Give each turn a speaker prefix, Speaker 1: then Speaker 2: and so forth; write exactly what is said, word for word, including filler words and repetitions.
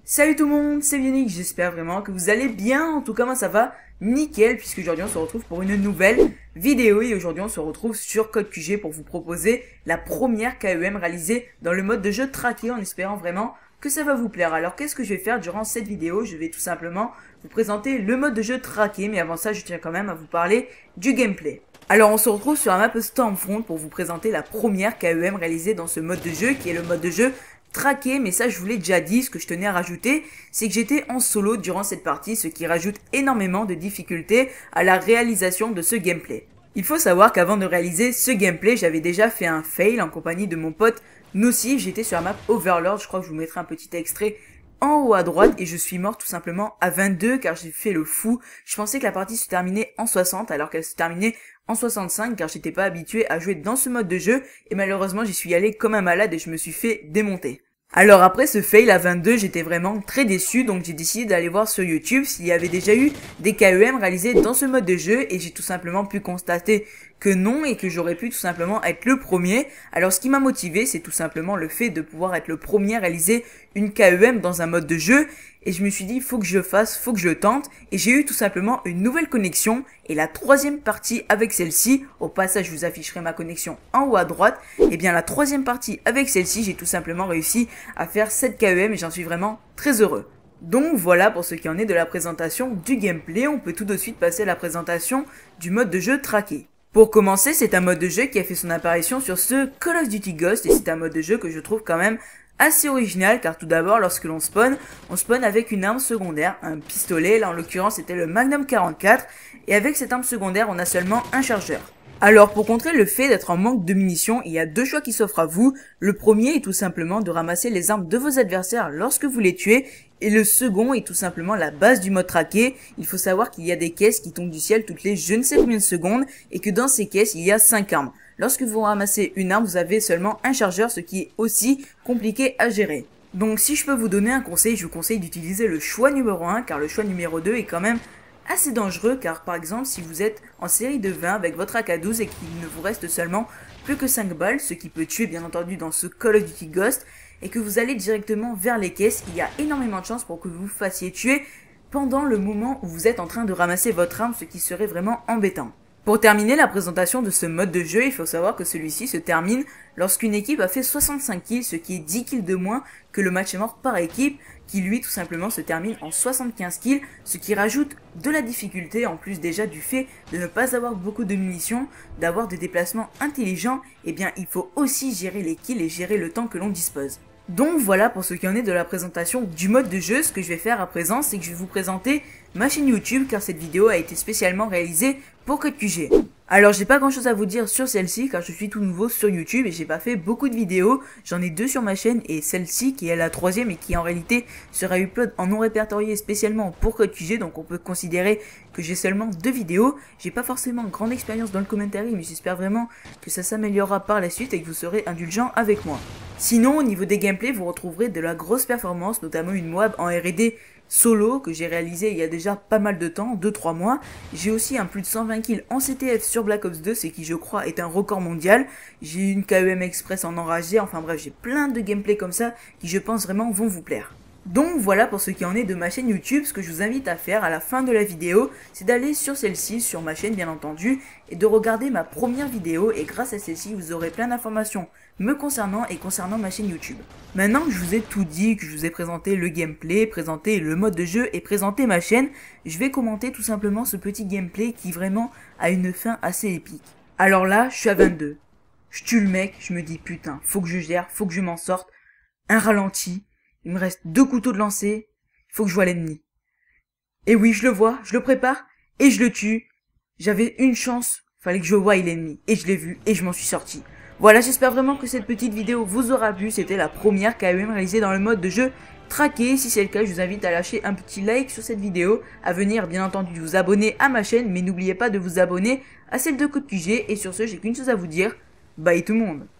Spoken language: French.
Speaker 1: Salut tout le monde, c'est Yannick, j'espère vraiment que vous allez bien. En tout cas moi ça va nickel, puisque aujourd'hui on se retrouve pour une nouvelle vidéo et aujourd'hui on se retrouve sur CodeQG pour vous proposer la première K E M réalisée dans le mode de jeu traqué, en espérant vraiment que ça va vous plaire. Alors qu'est-ce que je vais faire durant cette vidéo? Je vais tout simplement vous présenter le mode de jeu traqué, mais avant ça je tiens quand même à vous parler du gameplay. Alors on se retrouve sur la map Stormfront pour vous présenter la première K E M réalisée dans ce mode de jeu qui est le mode de jeu traqué, mais ça je vous l'ai déjà dit. Ce que je tenais à rajouter, c'est que j'étais en solo durant cette partie, ce qui rajoute énormément de difficultés à la réalisation de ce gameplay. Il faut savoir qu'avant de réaliser ce gameplay, j'avais déjà fait un fail en compagnie de mon pote Nocif. J'étais sur la map Overlord, je crois que je vous mettrai un petit extrait en haut à droite, et je suis mort tout simplement à vingt-deux car j'ai fait le fou. Je pensais que la partie se terminait en soixante alors qu'elle se terminait en soixante-cinq car j'étais pas habitué à jouer dans ce mode de jeu, et malheureusement j'y suis allé comme un malade et je me suis fait démonter. Alors après ce fail à vingt-deux, j'étais vraiment très déçu, donc j'ai décidé d'aller voir sur YouTube s'il y avait déjà eu des K E M réalisés dans ce mode de jeu, et j'ai tout simplement pu constater que non, et que j'aurais pu tout simplement être le premier. Alors ce qui m'a motivé, c'est tout simplement le fait de pouvoir être le premier à réaliser une K E M dans un mode de jeu, et je me suis dit faut que je le fasse, faut que je le tente, et j'ai eu tout simplement une nouvelle connexion, et la troisième partie avec celle-ci, au passage je vous afficherai ma connexion en haut à droite, et bien la troisième partie avec celle-ci, j'ai tout simplement réussi à faire cette K E M et j'en suis vraiment très heureux. Donc voilà pour ce qui en est de la présentation du gameplay. On peut tout de suite passer à la présentation du mode de jeu traqué. Pour commencer, c'est un mode de jeu qui a fait son apparition sur ce Call of Duty Ghost, et c'est un mode de jeu que je trouve quand même assez original, car tout d'abord lorsque l'on spawn, on spawn avec une arme secondaire, un pistolet, là en l'occurrence c'était le Magnum quarante-quatre, et avec cette arme secondaire on a seulement un chargeur. Alors pour contrer le fait d'être en manque de munitions, il y a deux choix qui s'offrent à vous. Le premier est tout simplement de ramasser les armes de vos adversaires lorsque vous les tuez, et le second est tout simplement la base du mode traqué. Il faut savoir qu'il y a des caisses qui tombent du ciel toutes les je ne sais combien de secondes, et que dans ces caisses il y a cinq armes. Lorsque vous ramassez une arme, vous avez seulement un chargeur, ce qui est aussi compliqué à gérer. Donc si je peux vous donner un conseil, je vous conseille d'utiliser le choix numéro un, car le choix numéro deux est quand même assez dangereux, car par exemple si vous êtes en série de vingt avec votre A K douze et qu'il ne vous reste seulement plus que cinq balles, ce qui peut tuer bien entendu dans ce Call of Duty Ghost, et que vous allez directement vers les caisses, il y a énormément de chances pour que vous vous fassiez tuer pendant le moment où vous êtes en train de ramasser votre arme, ce qui serait vraiment embêtant. Pour terminer la présentation de ce mode de jeu, il faut savoir que celui-ci se termine lorsqu'une équipe a fait soixante-cinq kills, ce qui est dix kills de moins que le match est mort par équipe, qui lui tout simplement se termine en soixante-quinze kills, ce qui rajoute de la difficulté, en plus déjà du fait de ne pas avoir beaucoup de munitions, d'avoir des déplacements intelligents. Et bien il faut aussi gérer les kills et gérer le temps que l'on dispose. Donc voilà pour ce qui en est de la présentation du mode de jeu. Ce que je vais faire à présent, c'est que je vais vous présenter ma chaîne YouTube, car cette vidéo a été spécialement réalisée pour CodeQG. Alors j'ai pas grand chose à vous dire sur celle-ci, car je suis tout nouveau sur YouTube et j'ai pas fait beaucoup de vidéos. J'en ai deux sur ma chaîne, et celle-ci qui est la troisième et qui en réalité sera upload en non répertorié spécialement pour CodeQG, donc on peut considérer que j'ai seulement deux vidéos. J'ai pas forcément grande expérience dans le commentary, mais j'espère vraiment que ça s'améliorera par la suite et que vous serez indulgents avec moi. Sinon au niveau des gameplays, vous retrouverez de la grosse performance, notamment une Moab en R et D solo que j'ai réalisé il y a déjà pas mal de temps, deux trois mois. J'ai aussi un plus de cent vingt kills en C T F sur Black Ops deux, ce qui je crois est un record mondial. J'ai une K E M Express en enragé, enfin bref, j'ai plein de gameplays comme ça qui je pense vraiment vont vous plaire. Donc voilà pour ce qui en est de ma chaîne YouTube. Ce que je vous invite à faire à la fin de la vidéo, c'est d'aller sur celle-ci, sur ma chaîne bien entendu, et de regarder ma première vidéo, et grâce à celle-ci vous aurez plein d'informations me concernant et concernant ma chaîne YouTube. Maintenant que je vous ai tout dit, que je vous ai présenté le gameplay, présenté le mode de jeu et présenté ma chaîne, je vais commenter tout simplement ce petit gameplay qui vraiment a une fin assez épique. Alors là, je suis à vingt-deux. Je tue le mec, je me dis putain, faut que je gère, faut que je m'en sorte. Un ralenti. Il me reste deux couteaux de lancer, il faut que je voie l'ennemi. Et oui, je le vois, je le prépare, et je le tue. J'avais une chance, fallait que je voie l'ennemi, et je l'ai vu, et je m'en suis sorti. Voilà, j'espère vraiment que cette petite vidéo vous aura plu. C'était la première K E M réalisée dans le mode de jeu traqué. Si c'est le cas, je vous invite à lâcher un petit like sur cette vidéo, à venir bien entendu vous abonner à ma chaîne, mais n'oubliez pas de vous abonner à celle de CodeQG. Et sur ce, j'ai qu'une chose à vous dire, bye tout le monde.